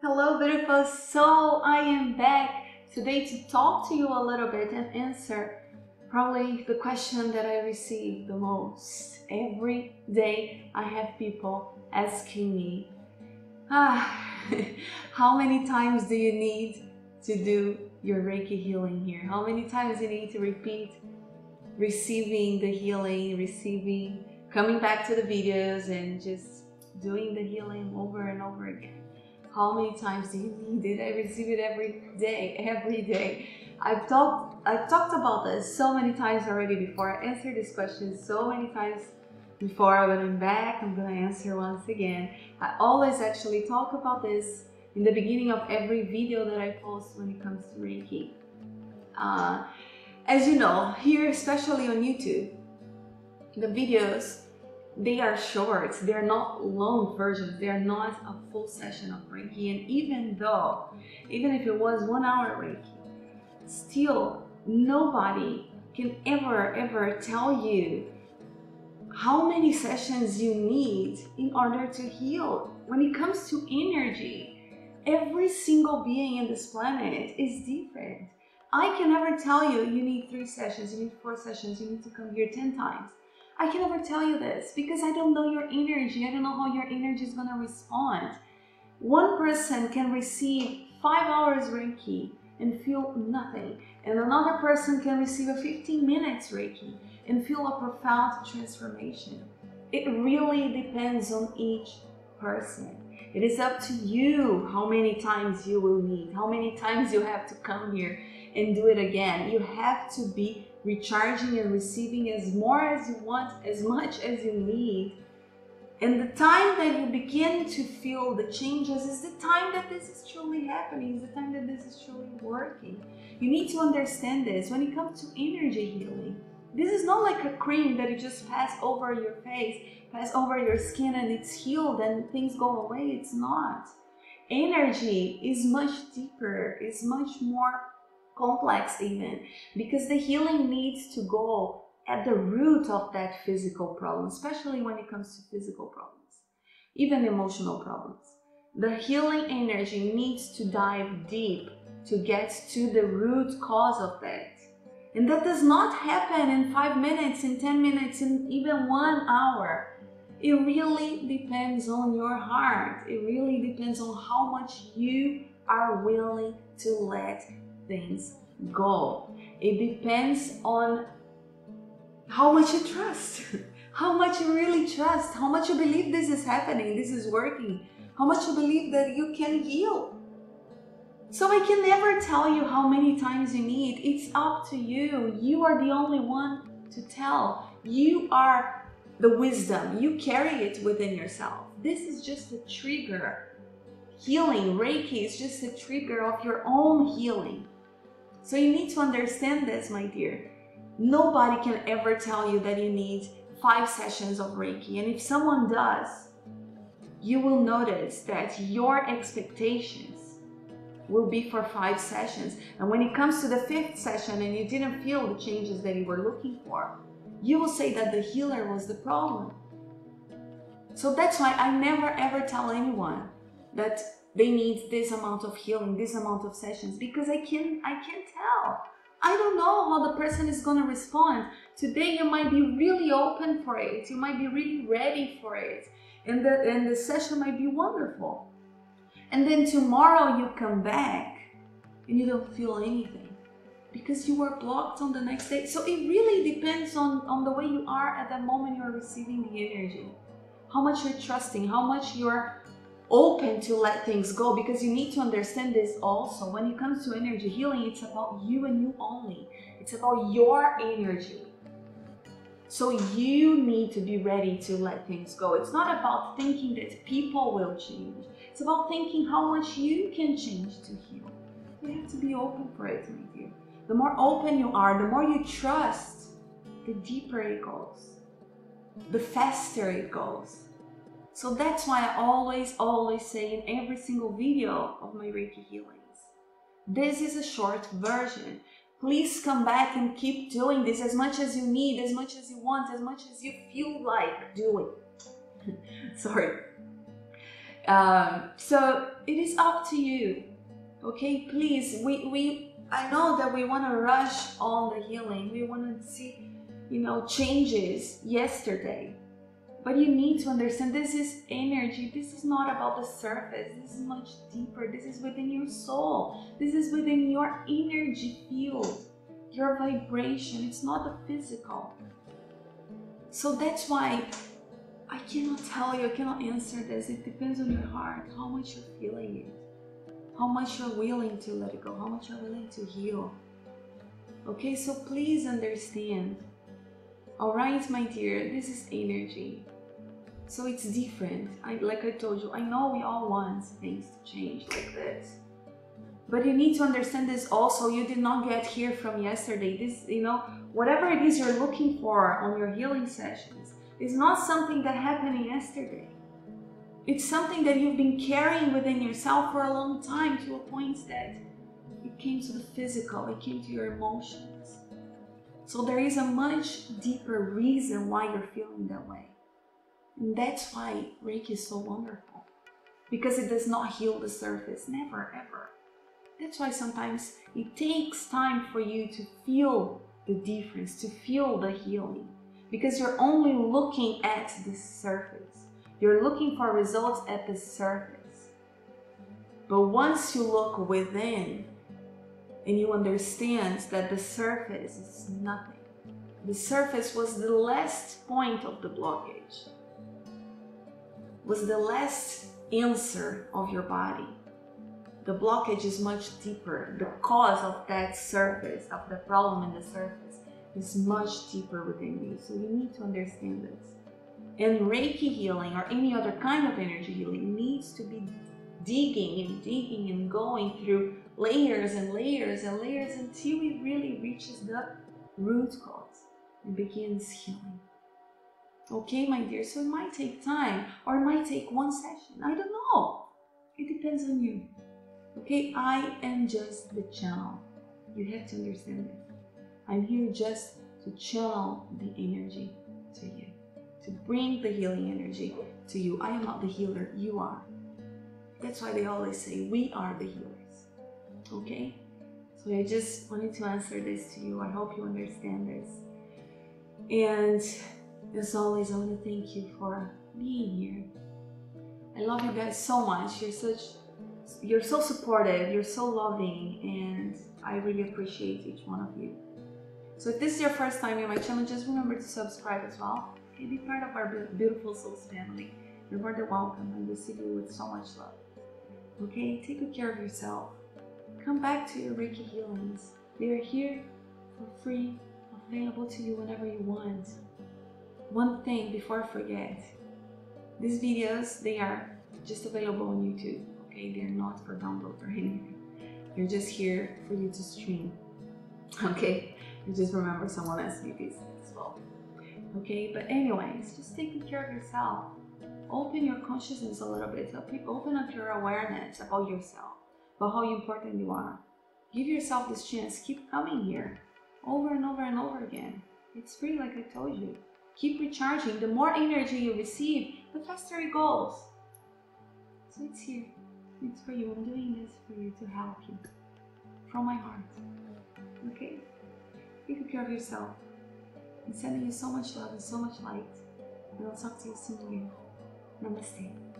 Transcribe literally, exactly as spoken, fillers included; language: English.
Hello beautiful soul, I am back today to talk to you a little bit and answer probably the question that I receive the most. Every day I have people asking me, ah, how many times do you need to do your Reiki healing here? How many times you need to repeat receiving the healing, receiving, coming back to the videos and just doing the healing over and over again? How many times do you need it? I receive it every day, every day. I've talked, I've talked about this so many times already before. I answered this question so many times before. When I'm back, I'm gonna answer once again. I always actually talk about this in the beginning of every video that I post when it comes to Reiki. Uh, as you know, here, especially on YouTube, the videos, they are short, they're not long versions, they're not a full session of Reiki. And even though, even if it was one hour Reiki, still nobody can ever, ever tell you how many sessions you need in order to heal. When it comes to energy, every single being in this planet is different. I can never tell you, you need three sessions, you need four sessions, you need to come here ten times. I can never tell you this because I don't know your energy. I don't know how your energy is going to respond. One person can receive five hours Reiki and feel nothing, and another person can receive a fifteen minutes Reiki and feel a profound transformation. It really depends on each person. It is up to you how many times you will need, how many times you have to come here and do it again. You have to be recharging and receiving as more as you want, as much as you need. And the time that you begin to feel the changes is the time that this is truly happening, is the time that this is truly working. You need to understand this. When it comes to energy healing, this is not like a cream that you just pass over your face, pass over your skin and it's healed and things go away. It's not. Energy is much deeper, is much more complex even, because the healing needs to go at the root of that physical problem, especially when it comes to physical problems, even emotional problems. The healing energy needs to dive deep to get to the root cause of that. And that does not happen in five minutes, in ten minutes, in even one hour. It really depends on your heart. It really depends on how much you are willing to let things go. It depends on how much you trust, how much you really trust, how much you believe this is happening, this is working, how much you believe that you can heal. So I can never tell you how many times you need. It's up to you. You are the only one to tell. You are the wisdom. You carry it within yourself. This is just a trigger. Healing, Reiki is just a trigger of your own healing. So you need to understand this, my dear. Nobody can ever tell you that you need five sessions of Reiki. And if someone does, you will notice that your expectations will be for five sessions. And when it comes to the fifth session and you didn't feel the changes that you were looking for, you will say that the healer was the problem. So that's why I never ever tell anyone that they need this amount of healing, this amount of sessions, because I can I can't tell. I don't know how the person is going to respond. Today you might be really open for it. You might be really ready for it. And the, and the session might be wonderful. And then tomorrow you come back and you don't feel anything because you were blocked on the next day. So it really depends on, on the way you are at that moment you're receiving the energy. How much you're trusting, how much you're open to let things go, because you need to understand this also. When it comes to energy healing, it's about you and you only. It's about your energy. So you need to be ready to let things go. It's not about thinking that people will change. It's about thinking how much you can change to heal. You have to be open for it, my dear. The more open you are, the more you trust, the deeper it goes, the faster it goes. So that's why I always, always say in every single video of my Reiki healings, this is a short version. Please come back and keep doing this as much as you need, as much as you want, as much as you feel like doing. Sorry. Um, so it is up to you. Okay, please, we, we I know that we want to rush on the healing. We want to see, you know, changes yesterday. But you need to understand this is energy. This is not about the surface. This is much deeper. This is within your soul. This is within your energy field, your vibration. It's not the physical. So that's why I cannot tell you, I cannot answer this. It depends on your heart, how much you're feeling it, how much you're willing to let it go, how much you're willing to heal. Okay, so please understand. All right, my dear, this is energy. So it's different. I, like I told you, I know we all want things to change like this. But you need to understand this also. You did not get here from yesterday. This, you know, whatever it is you're looking for on your healing sessions is not something that happened yesterday. It's something that you've been carrying within yourself for a long time, to a point that it came to the physical, it came to your emotions. So there is a much deeper reason why you're feeling that way. And that's why Reiki is so wonderful. Because it does not heal the surface, never, ever. That's why sometimes it takes time for you to feel the difference, to feel the healing. Because you're only looking at the surface. You're looking for results at the surface. But once you look within and you understand that the surface is nothing. The surface was the last point of the blockage. Was the last answer of your body. The blockage is much deeper. The cause of that surface, of the problem in the surface, is much deeper within you. So you need to understand this. And Reiki healing or any other kind of energy healing needs to be digging and digging and going through layers and layers and layers until it really reaches the root cause and begins healing. Okay, my dear, so it might take time or it might take one session. I don't know. It depends on you. Okay, I am just the channel. You have to understand this. I'm here just to channel the energy to you, to bring the healing energy to you. I am not the healer, you are. That's why they always say we are the healers. Okay? So I just wanted to answer this to you. I hope you understand this. And as always, I want to thank you for being here. I love you guys so much. You're such, you're so supportive, you're so loving, and I really appreciate each one of you. So if this is your first time in my channel, just remember to subscribe as well. Okay, be part of our beautiful souls family. You're more than welcome. I receive you with so much love. Okay, take good care of yourself. Come back to your Reiki healings. They are here for free, available to you whenever you want. One thing before I forget, these videos, they are just available on YouTube, okay? They're not for download or anything. They're just here for you to stream, okay? And just remember someone asked me this as well, okay? But anyways, just take good care of yourself. Open your consciousness a little bit. Open up your awareness about yourself, about how important you are. Give yourself this chance. Keep coming here over and over and over again. It's free, like I told you. Keep recharging. The more energy you receive, the faster it goes. So it's here. It's for you. I'm doing this for you, to help you. From my heart. Okay? Take good care of yourself. I'm sending you so much love and so much light. And I'll talk to you soon again. Namaste.